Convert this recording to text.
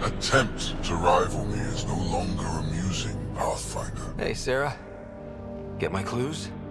attempt to rival me is no longer amusing, Pathfinder. Hey, Sarah. Get my clues?